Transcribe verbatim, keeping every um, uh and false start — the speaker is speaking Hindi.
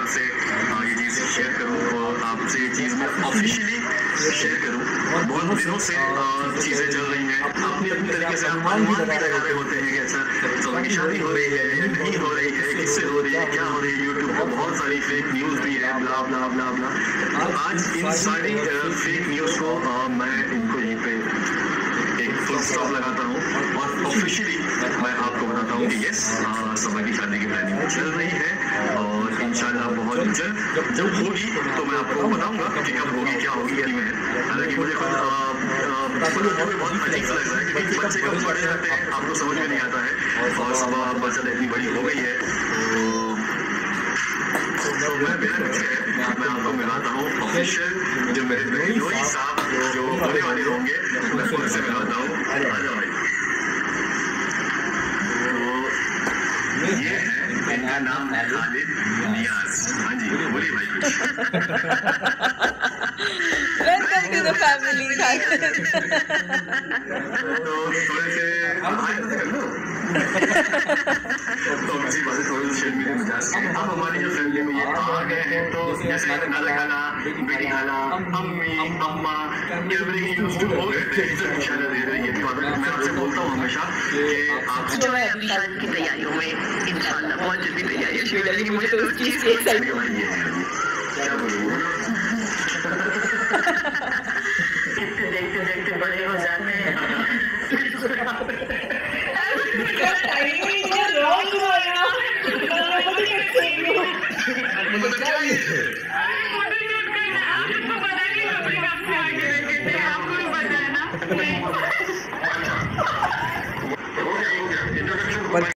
से ये चीज़ शेयर करूँ और आपसे ये चीज़ मैं ऑफिशियली शेयर करूँ। बहुत दिनों से चीज़ें चल रही हैं, अपनी अपनी तरीके से आप अनुमान भी लगा रहे होते हैं कि अच्छा सोना की शादी हो रही है या नहीं हो रही है, किससे हो रही है, क्या हो रही है। यूट्यूब पर बहुत सारी फेक न्यूज़ भी है, ब्ला ब्ला ब्ला ब्ला। तो आज इन सारी फेक न्यूज़ को मैं इनको यहीं पे एक फुल स्टॉप लगाता हूँ और ऑफिशियली मैं आपको बताता हूँ कि यस सबा की शादी की प्लानिंग चल रही है और इंशाल्लाह बहुत जल्द जब होगी तो मैं आपको बताऊंगा कि कब होगी, क्या होगी। में हालांकि मुझे खुद बहुत अजीब लग रहा है क्योंकि बच्चे कब बड़े रहते हैं आपको समझ में नहीं आता है और सबा बच्चा इतनी बड़ी हो गई है। तो मैं बिना कुछ है मैं आपको मिलाता हूँ ऑफिशियल जो मेरे बहनोई साहब जो होने वाले होंगे मैं उनसे मिलाता हूँ। आ जाओ भाई। तो ये है, इनका नाम है खालिद नियाज। हाँ जी बोलिए भाई कुछ। Welcome to the family Khalid. तो थोड़े से हाय तो कर लो। तो किसी बात से थोड़ी सोशल मीडिया में जा सके। अब हमारी जो फैमिली में ये आ गए हैं तो जैसे नाना खाला, बेटी खाला, अम्मी, अम्मा, एवरीथिंग यूज्ड टू हो गए थे। तो इंशाल्लाह धीरे धीरे ये भी बात मैं आपसे बोलता हूँ हमेशा कि आप जो है अभी शादी की तैयारियों में इंशाल्लाह बहुत जल्दी तैयारियां शुरू हो जाएगी। मुझे तो उस चीज की एक्साइटमेंट क्या बोलूँ